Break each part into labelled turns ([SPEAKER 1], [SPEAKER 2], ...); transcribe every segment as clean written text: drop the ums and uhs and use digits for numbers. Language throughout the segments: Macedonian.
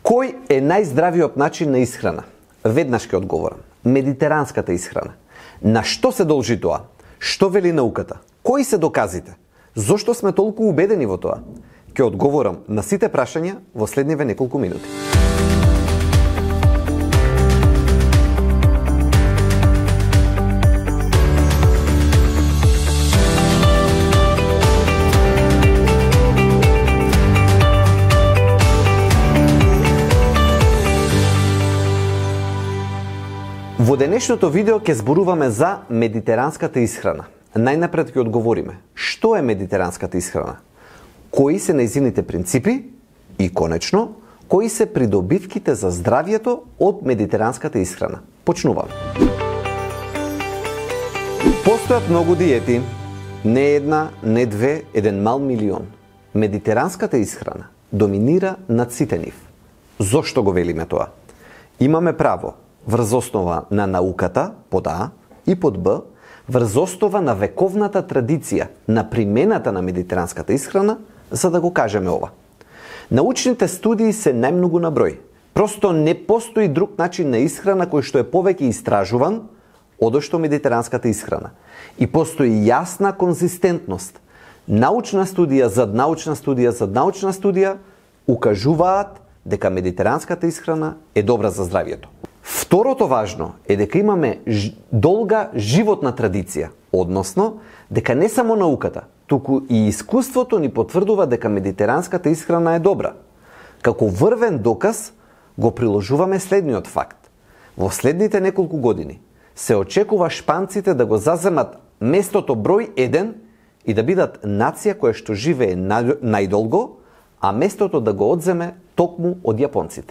[SPEAKER 1] Кој е најздравиот начин на исхрана? Веднаш ќе одговорам. Медитеранската исхрана. На што се должи тоа? Што вели науката? Кои се доказите? Зошто сме толку убедени во тоа? Ќе одговорам на сите прашања во следниве неколку минути. Во денешното видео ќе зборуваме за медитеранската исхрана. Најнапред ќе одговориме што е медитеранската исхрана, кои се нејзините принципи и конечно кои се придобивките за здравието од медитеранската исхрана. Почнуваме. Постојат многу диети, не една, не две, еден мал милион. Медитеранската исхрана доминира над сите нив. Зошто го велиме тоа? Имаме право врз основа на науката, под А, и под Б, врз основа на вековната традиција на примената на медитеранската исхрана, за да го кажеме ова. Научните студии се најмногу на број. Просто не постои друг начин на исхрана кој што е повеќе истражуван одошто медитеранската исхрана. И постои јасна конзистентност. Научна студија зад научна студија зад научна студија укажуваат дека медитеранската исхрана е добра за здравието. Второто важно е дека имаме долга животна традиција, односно дека не само науката, туку и искуството ни потврдува дека медитеранската исхрана е добра. Како врвен доказ го приложуваме следниот факт. Во следните неколку години се очекува шпанците да го заземат местото број 1 и да бидат нација која што живее најдолго, а местото да го одземе токму од јапонците.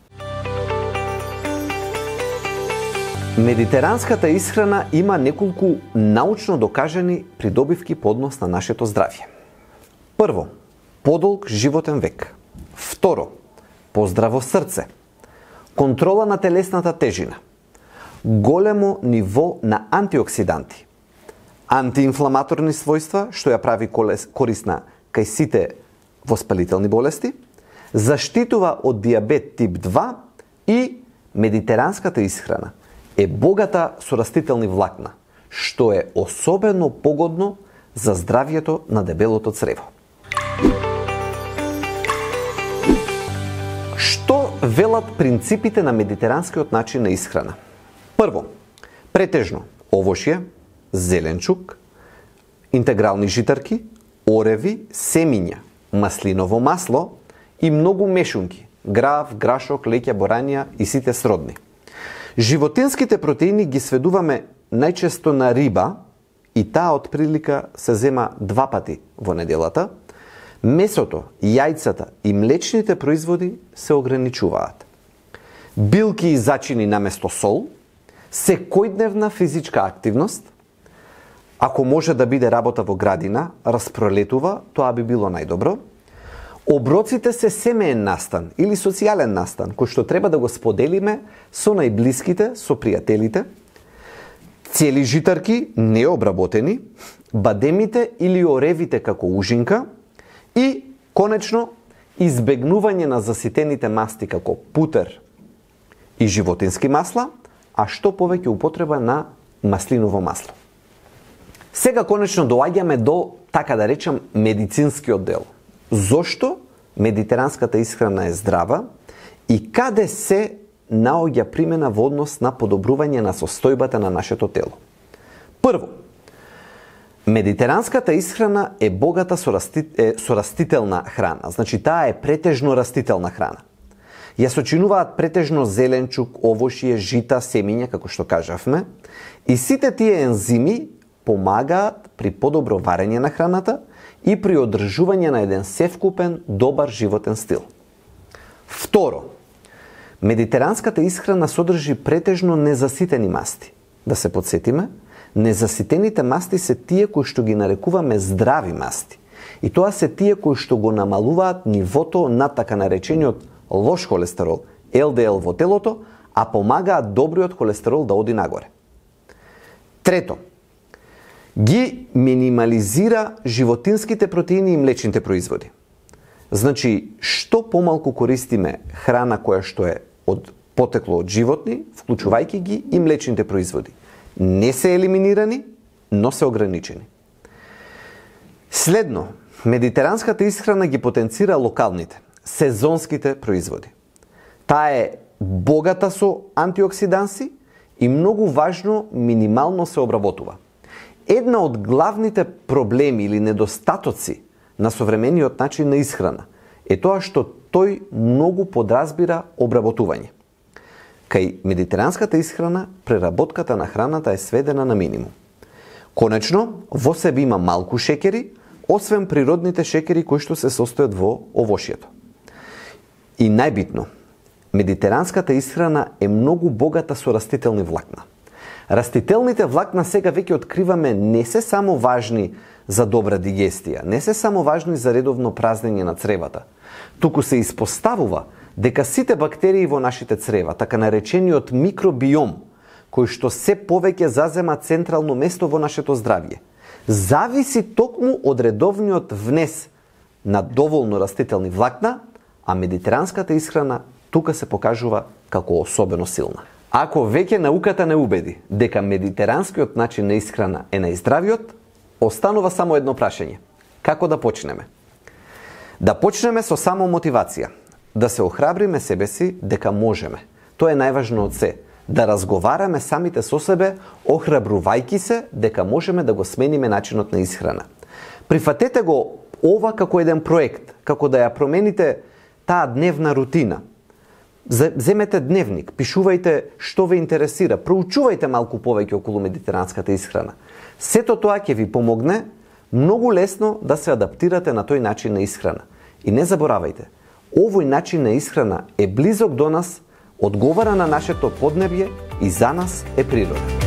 [SPEAKER 1] Медитеранската исхрана има неколку научно докажани придобивки по однос на нашето здравје. Прво, подолг животен век. Второ, поздраво срце. Контрола на телесната тежина. Големо ниво на антиоксиданти. Антиинфламаторни својства, што ја прави корисна кај сите воспалителни болести. Заштитува од диабет тип 2 и медитеранската исхрана е богата со растителни влакна, што е особено погодно за здравието на дебелото црево. Што велат принципите на медитеранскиот начин на исхрана? Прво, претежно овошје, зеленчук, интегрални житарки, ореви, семиња, маслиново масло и многу мешунки, грав, грашок, леќа, боранија и сите сродни. Животинските протеини ги сведуваме најчесто на риба и таа отприлика се зема 2 пати во неделата. Месото, јајцата и млечните производи се ограничуваат. Билки и зачини наместо сол, секојдневна физичка активност, ако може да биде работа во градина, распролетува, тоа би било најдобро. Оброците се семеен настан или социјален настан, кој што треба да го споделиме со најблиските, со пријателите. Цели житарки, необработени, бадемите или оревите како ужинка и, конечно, избегнување на заситените масти како путер и животински масла, а што повеќе употреба на маслиново масло. Сега конечно доаѓаме до, така да речам, медицинскиот дел. Зошто медитеранската исхрана е здрава и каде се наоѓа примена во однос на подобрување на состојбата на нашето тело? Прво, медитеранската исхрана е богата со растителна храна, значи таа е претежно растителна храна. Ја сочинуваат претежно зеленчук, овошје, жита, семиња, како што кажавме, и сите тие ензими помагаат при подобро варење на храната и при одржување на еден севкупен, добар животен стил. Второ, медитеранската исхрана содржи претежно незаситени масти. Да се подсетиме, незаситените масти се тие кои што ги нарекуваме здрави масти. И тоа се тие кои што го намалуваат нивото на така наречениот лош холестерол, ЛДЛ во телото, а помагаат добриот холестерол да оди нагоре. Трето, ги минимализира животинските протеини и млечните производи. Значи, што помалку користиме храна која што е потекло од животни, вклучувајќи ги и млечните производи. Не се елиминирани, но се ограничени. Следно, медитеранската исхрана ги потенцира локалните, сезонските производи. Таа е богата со антиоксиданси и многу важно, минимално се обработува. Една од главните проблеми или недостатоци на современиот начин на исхрана е тоа што тој многу подразбира обработување. Кај медитеранската исхрана, преработката на храната е сведена на минимум. Конечно, во себе има малку шекери, освен природните шекери кои што се состојат во овошјето. И најбитно, медитеранската исхрана е многу богата со растителни влакна. Растителните влакна сега веќе откриваме не се само важни за добра дигестија, не се само важни за редовно празнење на цревата, туку се испоставува дека сите бактерии во нашите црева, така наречениот микробиом, кој што се повеќе зазема централно место во нашето здравје, зависи токму од редовниот внес на доволно растителни влакна, а медитеранската исхрана тука се покажува како особено силна. Ако веќе науката не убеди дека медитеранскиот начин на исхрана е најздравиот, останува само едно прашање. Како да почнеме? Да почнеме со само мотивација, да се охрабриме себе си дека можеме. Тоа е најважно од се. Да разговараме самите со себе, охрабрувајќи се дека можеме да го смениме начинот на исхрана. Прифатете го ова како еден проект, како да ја промените таа дневна рутина. Земете дневник, пишувајте што ве интересира, проучувајте малку повеќе околу медитеранската исхрана. Сето тоа ќе ви помогне многу лесно да се адаптирате на тој начин на исхрана. И не заборавајте, овој начин на исхрана е близок до нас, одговара на нашето поднебје и за нас е природен.